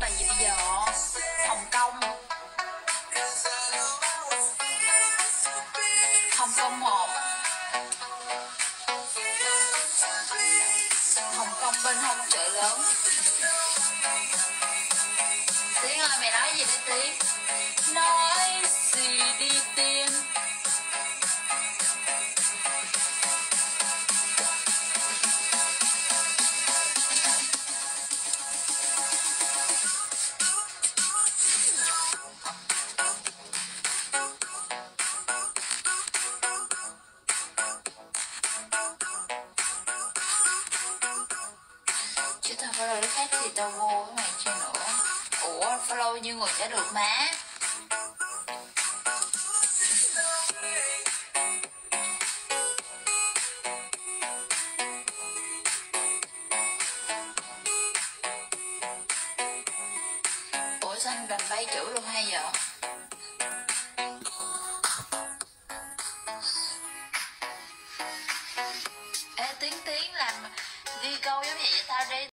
bài gì bây giờ? Hồng Kông. Hồng Kông 1. Hồng Kông bên hông chợ lớn. Tiến ơi, mày nói gì đấy Tiến? Nói gì đi Tiên? Chứ tao follow đứa khác thì tao vô cái mày chưa nữa. Ủa, follow như người sẽ được má. Ủa sao anh đành bay chữ luôn hay vậy? Ê Tiến làm ghi câu giống vậy tao đi.